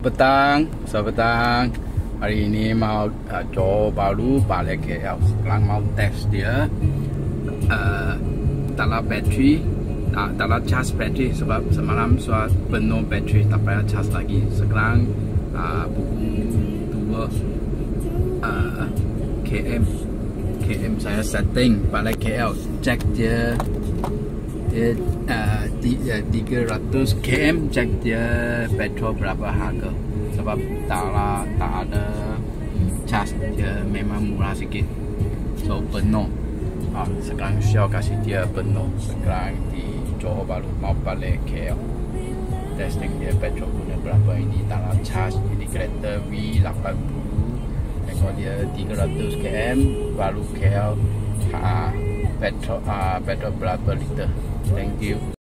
Selamat petang. Hari ini mau coba baru balik KL. Sekarang mau tes dia dalam bateri, dalam charge bateri sebab semalam sudah penuh bateri, tak payah charge lagi. Sekarang pukul 2 km saya setting balik KL, cek dia 300 km, cek dia petrol berapa harga. Sebab tak ada charge, dia memang murah sikit, so penuh. Sekarang Shell kasih dia penuh. Sekarang di Johor Bahru mau balik KL, testing dia petrol guna berapa. Ini dalam charge, ini kereta V80, tengok dia 300 km baru KL. Petrol berapa liter. Thank you.